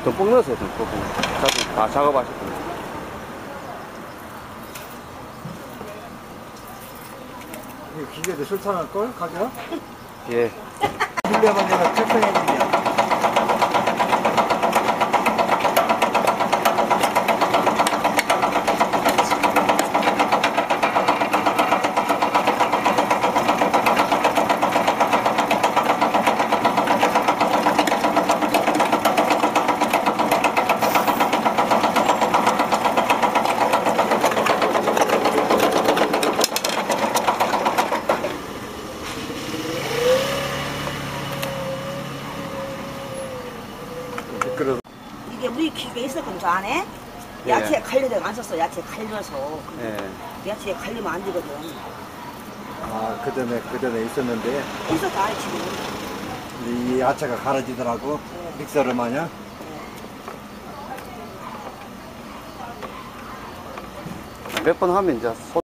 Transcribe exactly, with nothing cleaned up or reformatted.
듬뿍 넣으세요, 듬뿍. 자, 다 작업하실 겁니다. 이 기계도 실탄할걸? 가져? 예. 물려면 내가 책상에 준비야. 그래서 이게 우리 기계 있었거든, 저 안에. 예. 야채 갈려져 안 썼어. 야채 갈려서. 예. 야채 갈리면 안 되거든. 아, 그 전에 그 전에 있었는데 있었어, 아예 지금. 이 야채가 갈아지더라고. 믹서를 마냥. 몇 번 하면 이제 손